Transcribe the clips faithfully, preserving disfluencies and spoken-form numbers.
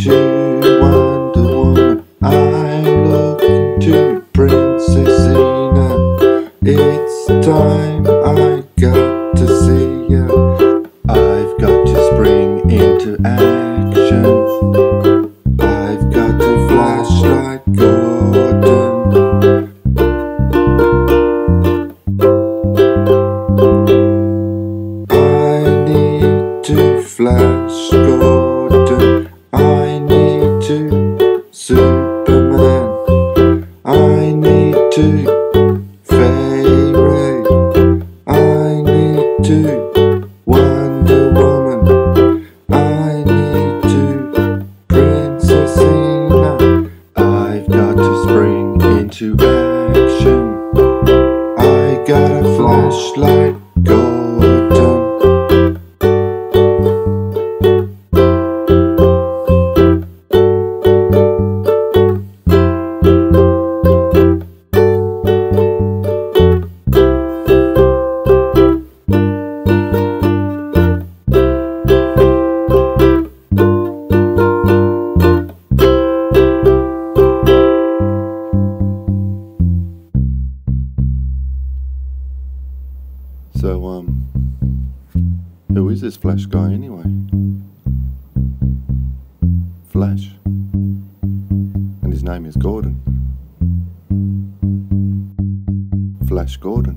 to Wonder Woman. I'm looking to Princess Xena. It's time I got to see ya. I've got to spring into action. I've got to flash like Gordon. I need to flash Gordon. I need to Superman. I need to Fay Ray. I need to Wonder Woman. I need to Princess Xena. I've got to spring into action. I got a flashlight Gordon. So, um, who is this Flash guy anyway? Flash. And his name is Gordon. Flash Gordon.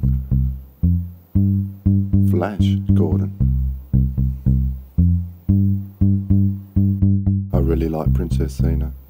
Flash Gordon. I really like Princess Xena.